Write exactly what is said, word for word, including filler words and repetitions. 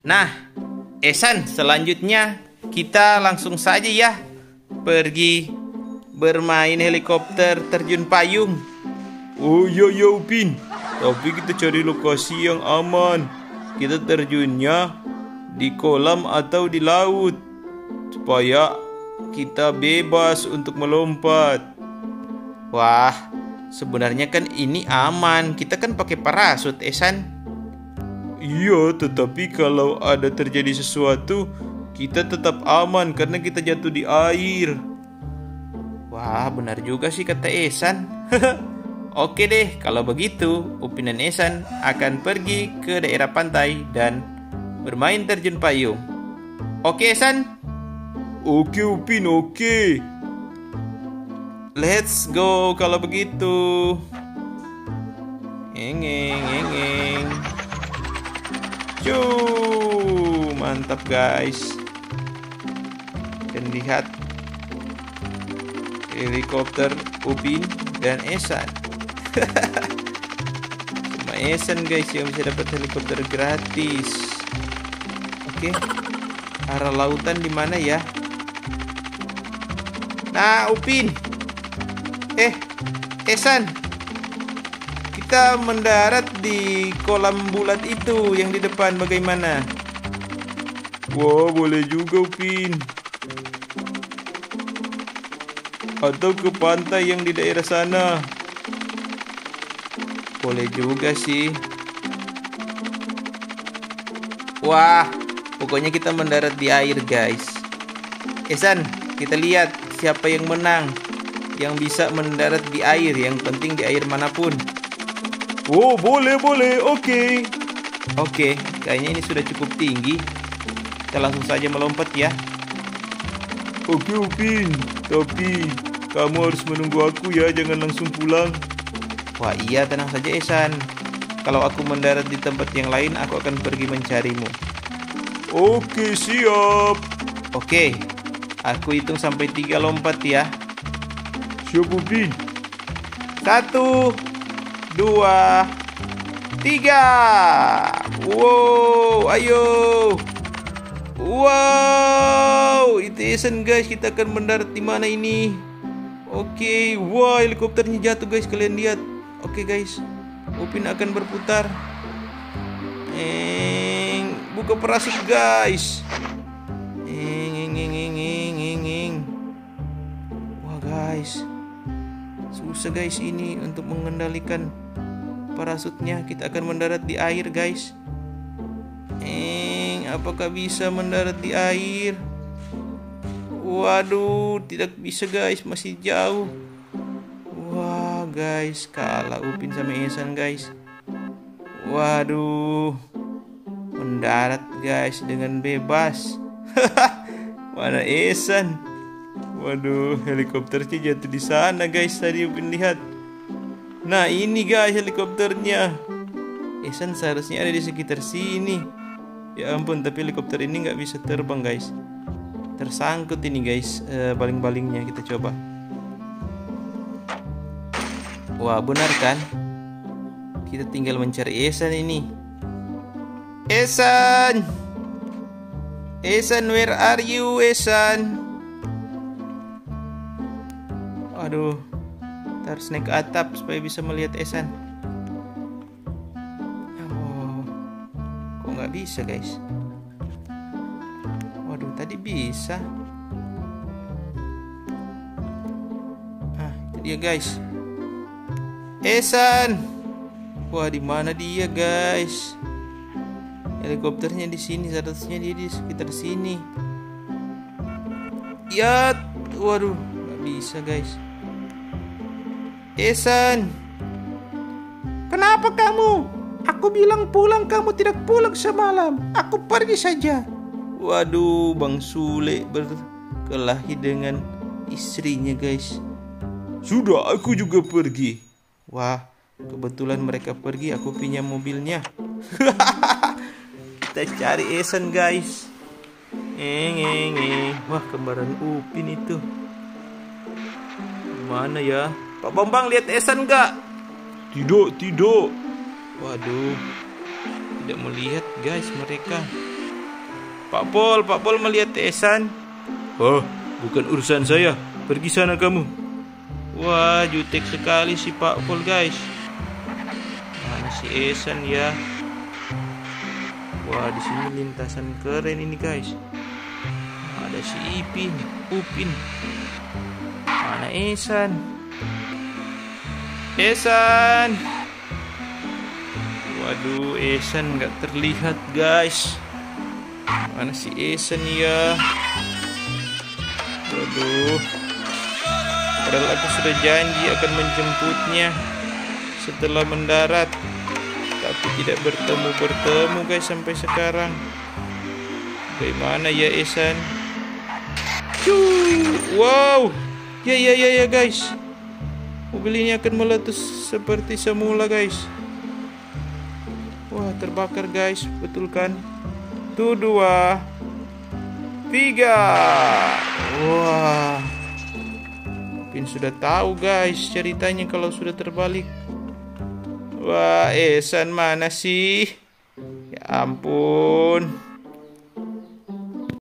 Nah, Ehsan, selanjutnya kita langsung saja ya pergi bermain helikopter terjun payung. Oh iya ya Upin, tapi kita cari lokasi yang aman. Kita terjunnya di kolam atau di laut supaya kita bebas untuk melompat. Wah, sebenarnya kan ini aman. Kita kan pakai parasut, Ehsan. Iya, tetapi kalau ada terjadi sesuatu, kita tetap aman karena kita jatuh di air. Wah, benar juga sih kata Ehsan. Oke deh, kalau begitu Upin dan Ehsan akan pergi ke daerah pantai dan bermain terjun payung. Oke, Ehsan? Oke Upin, oke. Let's go kalau begitu. Engeng, engeng. Cuuu, mantap guys. Dan lihat helikopter Upin dan Ehsan. Cuma Ehsan guys yang bisa dapat helikopter gratis. Oke, arah lautan di mana ya? Nah, Upin. Eh, Ehsan. Kita mendarat di kolam bulat itu yang di depan, bagaimana? Wah, boleh juga Upin. Atau ke pantai yang di daerah sana. Boleh juga sih. Wah, pokoknya kita mendarat di air guys. Ehsan, kita lihat siapa yang menang, yang bisa mendarat di air. Yang penting di air manapun. Oh, boleh, boleh, oke. Oke, kayaknya ini sudah cukup tinggi. Kita langsung saja melompat ya. Oke Upin, tapi kamu harus menunggu aku ya, jangan langsung pulang. Wah iya, tenang saja Ehsan. Kalau aku mendarat di tempat yang lain, aku akan pergi mencarimu. Oke, siap. Oke, aku hitung sampai tiga lompat ya. Siap Upin. Satu, dua, tiga. Wow, ayo. Wow, itu Ehsan guys. Kita akan mendarat di mana ini? Oke, wah helikopternya jatuh guys. Kalian lihat. Oke guys, Upin akan berputar. Eng, buka parasut guys. Eng, eng, eng, eng, eng, eng, eng. Wah guys, susah guys ini untuk mengendalikan parasutnya. Kita akan mendarat di air guys. Eng, apakah bisa mendarat di air? Waduh, tidak bisa guys, masih jauh. Wah guys, kalah Upin sama Ehsan guys. Waduh, mendarat guys dengan bebas. Mana Ehsan? Waduh, helikopternya jatuh di sana guys. Tadi Upin lihat. Nah ini guys helikopternya. Ehsan seharusnya ada di sekitar sini. Ya ampun, tapi helikopter ini nggak bisa terbang guys. Tersangkut ini guys, e, baling-balingnya. Kita coba. Wah benar kan? Kita tinggal mencari Ehsan ini. Ehsan, Ehsan, where are you Ehsan? Aduh, kita harus naik ke atap supaya bisa melihat Ehsan. Oh, kok nggak bisa guys? Waduh, tadi bisa. Ah, itu dia guys. Ehsan, wah di mana dia guys? Helikopternya di sini, seharusnya dia di sekitar sini. Ya, waduh, nggak bisa guys. Ehsan, kenapa kamu? Aku bilang pulang, kamu tidak pulang semalam. Aku pergi saja. Waduh, Bang Sule berkelahi dengan istrinya guys. Sudah, aku juga pergi. Wah, kebetulan mereka pergi, aku pinjam mobilnya. Kita cari Ehsan guys. Eng, eng, eng. Wah, kembaran Upin itu. Mana ya? Pak Bambang, lihat Ehsan nggak? Tidak, tidak. Waduh, tidak melihat guys mereka. Pak Pol, Pak Pol melihat Ehsan. Oh, bukan urusan saya. Pergi sana kamu. Wah, jutek sekali si Pak Pol guys. Mana si Ehsan ya? Wah, di sini lintasan keren ini guys. Ada si Ipin, Upin. Mana Ehsan? Ehsan. Waduh, Ehsan nggak terlihat guys. Mana si Ehsan ya? Waduh. Padahal aku sudah janji akan menjemputnya setelah mendarat, tapi tidak bertemu-bertemu guys sampai sekarang. Bagaimana ya Ehsan? Wow. Ya ya ya ya guys. Mobil ini akan meletus seperti semula guys. Wah, terbakar guys, betul kan? Tuh, dua, tiga. Wah, Upin sudah tahu guys ceritanya kalau sudah terbalik. Wah, Ehsan mana sih? Ya ampun.